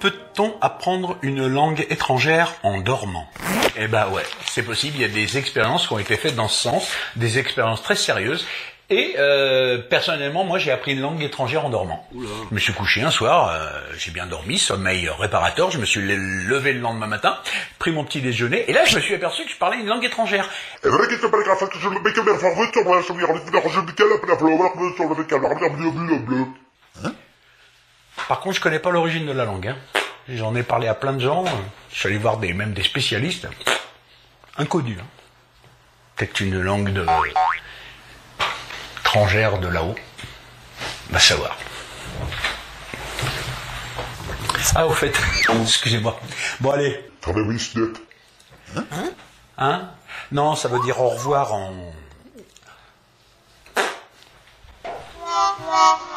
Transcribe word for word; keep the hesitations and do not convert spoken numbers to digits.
peut-on apprendre une langue étrangère en dormant? Eh ben ouais, c'est possible, il y a des expériences qui ont été faites dans ce sens, des expériences très sérieuses. Et euh, personnellement, moi j'ai appris une langue étrangère en dormant. Oula. Je me suis couché un soir, euh, j'ai bien dormi, sommeil réparateur, je me suis levé le lendemain matin, pris mon petit déjeuner, et là je me suis aperçu que je parlais une langue étrangère. Hein? Par contre, je connais pas l'origine de la langue. Hein. J'en ai parlé à plein de gens, je suis allé voir des, même des spécialistes. Inconnus. Hein. Peut-être une langue de... étrangère de là-haut. Va savoir. Ah, au fait, excusez-moi. Bon, allez. Hein? Hein? Non, ça veut dire au revoir en...